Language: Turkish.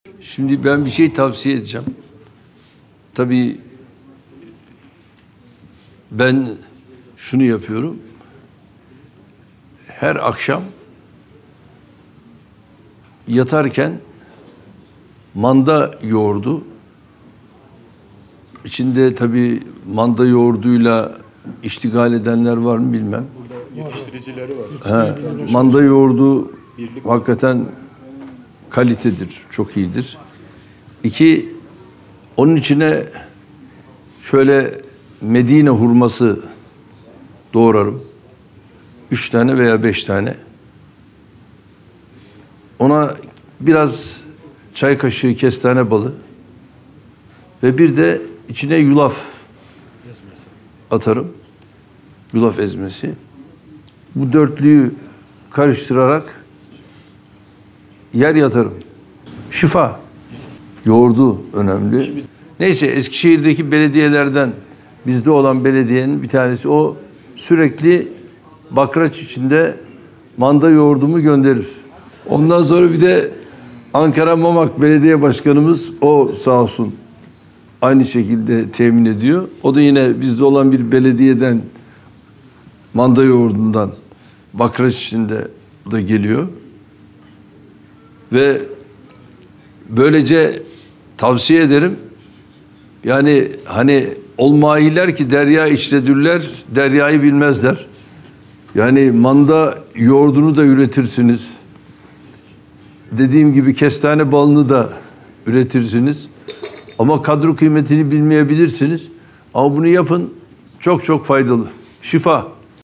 Şimdi ben bir şey tavsiye edeceğim. Tabii ben şunu yapıyorum. Her akşam yatarken manda yoğurdu, içinde tabii manda yoğurduyla iştigal edenler var mı bilmem. Burada yetiştiricileri var. Manda yoğurdu hakikaten kalitedir, çok iyidir. İki, onun içine şöyle Medine hurması doğrarım. 3 tane veya 5 tane. Ona biraz çay kaşığı kestane balı ve bir de içine yulaf atarım. Yulaf ezmesi. Bu dörtlüyü karıştırarak yer yatarım. Şifa. Yoğurdu önemli. Neyse, Eskişehir'deki belediyelerden bizde olan belediyenin bir tanesi, o sürekli bakraç içinde manda yoğurdumu gönderir. Ondan sonra bir de Ankara Mamak Belediye Başkanımız, o sağ olsun aynı şekilde temin ediyor. O da yine bizde olan bir belediyeden manda yoğurdundan bakraç içinde da geliyor. Ve böylece tavsiye ederim. Yani hani olmayiler ki derya içredürler, deryayı bilmezler. Yani manda yoğurdunu da üretirsiniz. Dediğim gibi kestane balını da üretirsiniz. Ama kadro kıymetini bilmeyebilirsiniz. Ama bunu yapın, çok çok faydalı. Şifa.